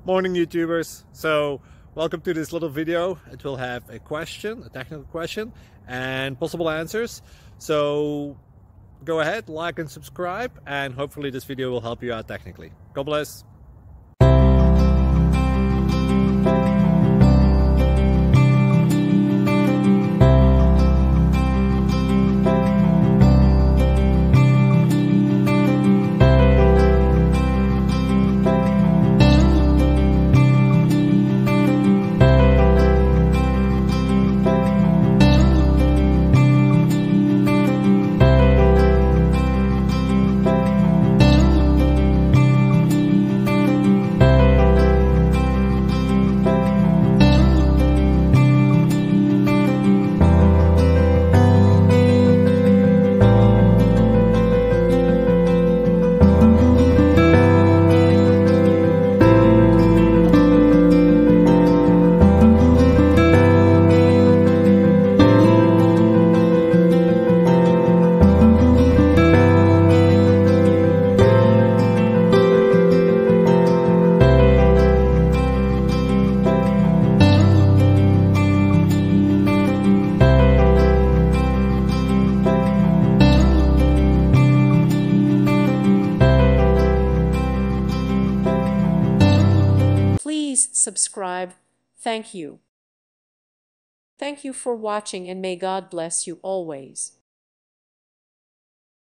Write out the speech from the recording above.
Morning YouTubers. So welcome to this little video. It will have a question, a technical question, and possible answers. So go ahead, like and subscribe, and hopefully this video will help you out technically. God bless. Please subscribe. Thank you. Thank you for watching, and may God bless you always.